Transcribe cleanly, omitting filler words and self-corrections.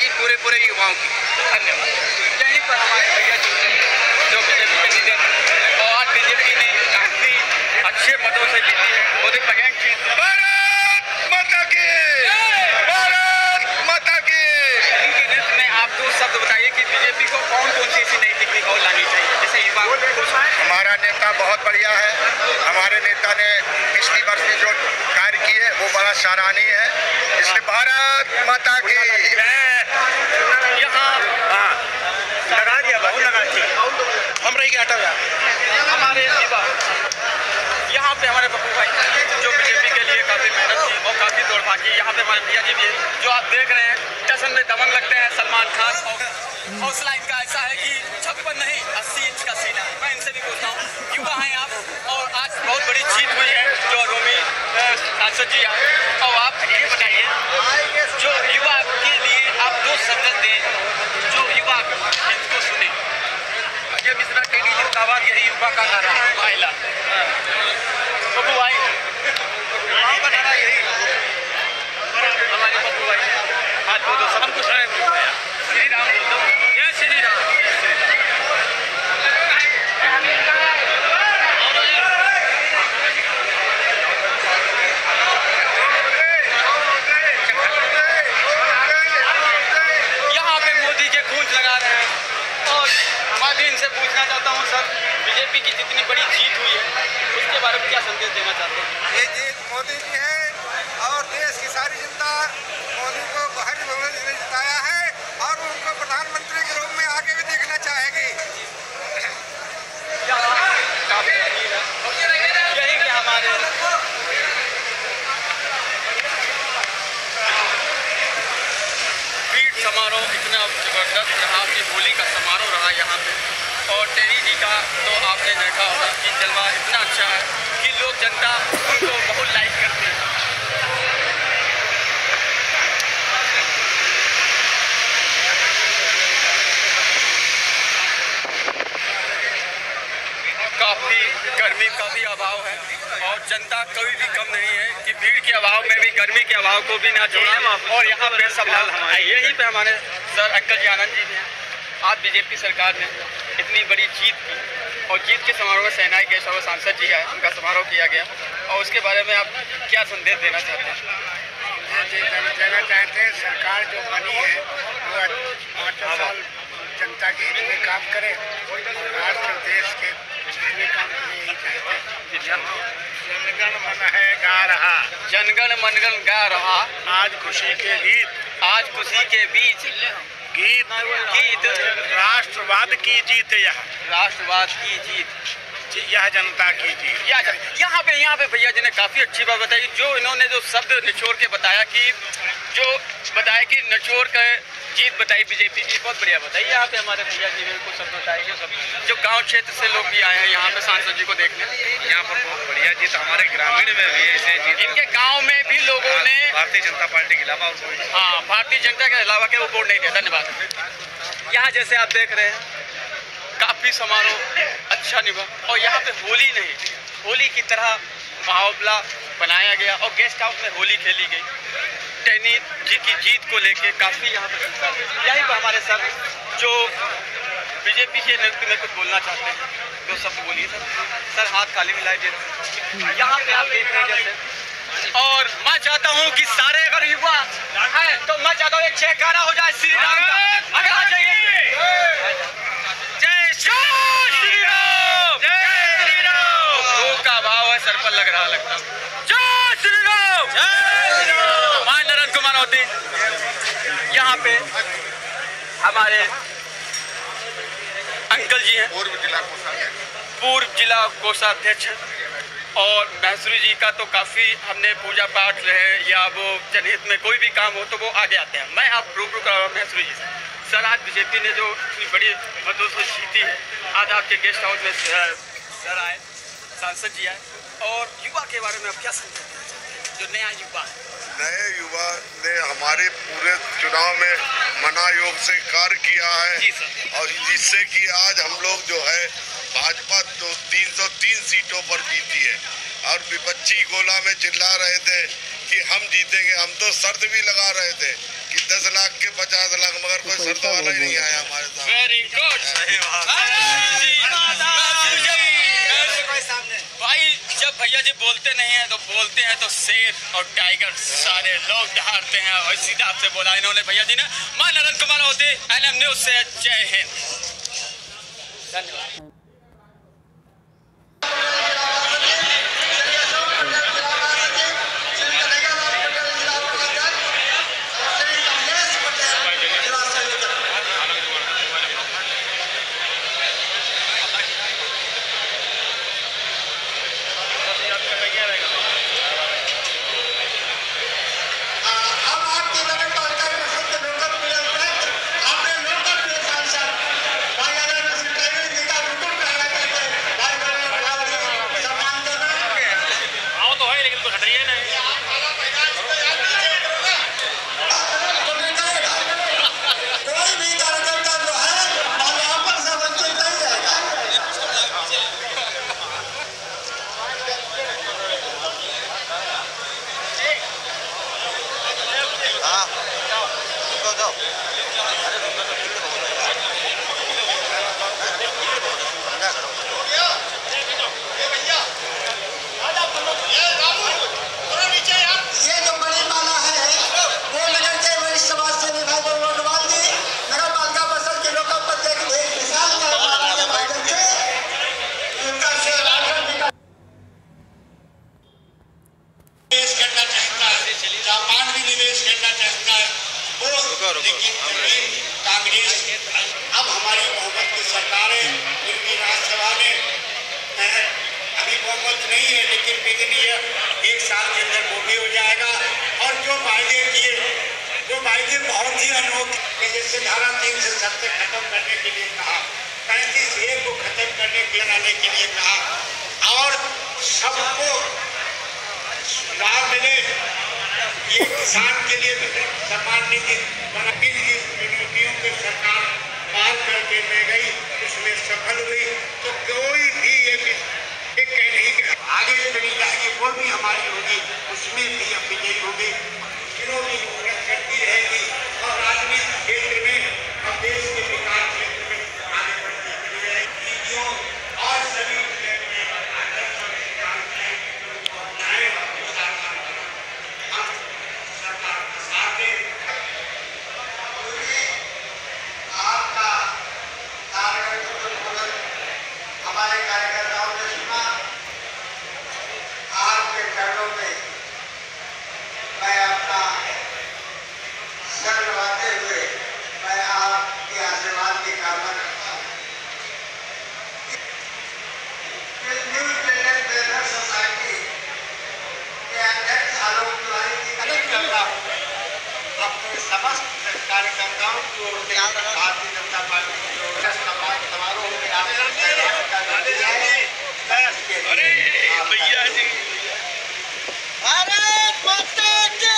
पूरे युवाओं की। धन्यवाद। यहीं पर हमारे भैया जी जो बीजेपी कैंडिडेट और बीजेपी ने काफी अच्छे मतों से जीती है, मोदी पगैंग जीत। भारत माता की, भारत माता की। इनके नेतृत्व में आप दो शब्द बताइए कि बीजेपी को कौन कौन सी ऐसी नई तकनीक और लानी चाहिए जैसे युवा। हमारा नेता बहुत बढ़िया है। हमारे नेता ने पिछली वर्ष में जो कार्य किए वो बड़ा सराहनीय है। इसलिए भारत माता की। यहाँ लगा दिया, बहुत लगा दिया। हम रही के हटा हमारे युवा यहाँ पे हमारे पप्पू भाई जो बीजेपी के लिए काफी मेहनत की और काफी दौड़ भागी। यहाँ पे हमारे भैया जी भी जो आप देख रहे हैं स्टेशन में दबंग लगते हैं सलमान खान। और हौसला इनका ऐसा है कि 56 नहीं 80 इंच का सीना। मैं इनसे भी पूछता हूँ, युवा हैं आप और आज बहुत बड़ी जीत हुई है जो रोमी सांसद जी आए। और आप ये बताइए जो युवा के लिए आप दो शब्द दें जो युवा इनको सुने। अजय मिश्रा टेढ़ी जिंदाबाद, यही युवा का नारा है। महिला पप्पू भाई गाँव का नारा यही हमारे पप्पू भाई हाथ बोल दो सब कुछ है। श्री राम बोल दो, जय श्री राम। यहाँ पे मोदी के गूंज लगा रहे हैं और मैं भी इनसे पूछना चाहता हूँ सर, बीजेपी की जितनी बड़ी जीत हुई है उसके बारे में क्या संदेश देना चाहते हैं। ये जीत मोदी की है और देश की सारी जनता मोदी को हर भवन ने जिताया है और उनको प्रधानमंत्री के रूप में आगे भी देखना चाहेगी। यही कि हमारे बीट समारोह इतना जबरदस्त रहा कि होली का समारोह रहा यहाँ पे। और टेरी जी का तो आपने देखा होगा कि जलवा इतना अच्छा है कि लोग जनता उनको बहुत लाइक करते हैं। काफ़ी गर्मी का भी अभाव है और जनता कोई भी कम नहीं है कि भीड़ के अभाव में भी गर्मी के अभाव को भी ना जोड़ा। और यहाँ पे संभाल हमारे यहीं पे हमारे सर अंकल जी आनंद जी हैं। आज बीजेपी सरकार ने इतनी बड़ी जीत की और जीत के समारोह में सेनाई गेस्ट और सांसद जी आए, उनका समारोह किया गया और उसके बारे में आप क्या संदेश देना चाहते हैं। देना चाहते हैं सरकार जो बनी है वो 5 साल जनता के हित में काम करे और राष्ट्र देश के हित में काम करे, यही चाहते हैं। जनगण मन है गा रहा, जनगण मनगण गा रहा, आज खुशी के गीत, आज खुशी के बीच गीत राष्ट्रवाद की जीत, यह राष्ट्रवाद की जीत, यह जनता की जीत। यहाँ पे भैया जी ने काफ़ी अच्छी बात बताई जो इन्होंने जो शब्द निचोड़ के बताया कि निचोड़ का जीत बताई बीजेपी की, बहुत बढ़िया बताई। यहाँ पे हमारे भैया जी ने कुछ शब्द बताए जो गांव क्षेत्र से लोग भी आए हैं यहाँ पे सांसद जी को देखने। यहाँ पर बहुत बढ़िया जीत, हमारे ग्रामीण में भी ऐसे जीत, इनके गाँव में भी लोगों ने भारतीय जनता पार्टी के अलावा और कोई, हाँ भारतीय जनता के अलावा के वो वोट नहीं दिया। धन्यवाद। यहाँ जैसे आप देख रहे हैं काफ़ी समारोह अच्छा निभा और यहाँ पे होली नहीं, होली की तरह मुकाबला बनाया गया और गेस्ट हाउस में होली खेली गई। टेनी जी की जीत को लेके काफ़ी यहाँ पे चर्चा है। यहीं पर हमारे सर जो बीजेपी के नेतृत्व में कुछ बोलना चाहते हैं, दो शब्द बोलिए सर। सर हाथ खाली मिलाए दे रहे हैं यहाँ पे आप देख रहे हैं जैसे। और मैं चाहता हूँ कि सारे अगर युवा है तो मैं चाहता हूँ एक जयकारा हो जाए श्री राम का। अगर आ जाइए जय श्री राम, जय श्री राम का भाव है सर पर लग रहा लगता। जय श्री राम, जय श्री राम। मैं नरेंद्र कुमार होती यहाँ पे हमारे अंकल जी हैं, पूर्व जिला कोषाध्यक्ष और महसूरी जी का तो काफ़ी हमने पूजा पाठ रहे या वो जनहित में कोई भी काम हो तो वो आगे आते हैं। मैं आप रूबरू कर रहा हूँ महसूरी जी से। सर आज बीजेपी ने जो इतनी बड़ी मतों से जीती है, आज आपके गेस्ट हाउस में सर आए, सांसद जी आए और युवा के बारे में आप क्या समझते हैं जो नया युवा है? नए युवा ने हमारे पूरे चुनाव में मना योग से कार्य किया है और जिससे कि आज हम लोग जो है भाजपा 303 सीटों पर जीती है और विपक्षी गोला में चिल्ला रहे थे कि हम जीतेंगे। हम तो शर्त भी लगा रहे थे कि 10 लाख के 50 लाख, मगर कोई शर्त वाला ही नहीं आया हमारे साथ। वेरी गुड, सही बात। भाई जब भैया जी बोलते नहीं है तो बोलते हैं तो शेर और टाइगर सारे लोग डहारते हैं, और सीधा आपसे बोला इन्होंने भैया जी ने। मैं नरेंद्र कुमार होते NM न्यूज से, जय हिंद, धन्यवाद। कांग्रेस अब हमारी बहुमत की सरकार है, उनकी राज्यसभा में अभी बहुमत नहीं है, लेकिन विदिन ईयर 1 साल के अंदर वो भी हो जाएगा। और जो वायदे किए वो वायदे बहुत ही अनोखे, जैसे धारा 370 खत्म करने के लिए कहा, 35A को खत्म करने के लिए कहा, और सबको लाभ मिले, ये किसान के लिए सम्मान निधि चुनौतियों को सरकार पार करके ले गई, उसमें सफल हुई। तो कोई भी ये कह नहीं कि आगे चली जाएगी, वो भी हमारी होगी, उसमें भी अब विजयी होगी, चुनौती करती रहेगी, और राजनीतिक क्षेत्र में और देश के विकास क्षेत्र में आगे बढ़ती रहेगी। और सभी हमारे कार्यकर्ताओं ने सुना, आपके चरणों में मैं अपना सर लगाते हुए मैं आपके आशीर्वाद की कामना करता हूँ। न्यू इंडियन वेलफेयर सोसाइटी के अध्यक्ष आलोक तिवारी जी का करता हूँ। अपने समस्त कार्यकर्ताओं को भारतीय जनता पार्टी की समारोह में अरे भैया जी, भारत माता की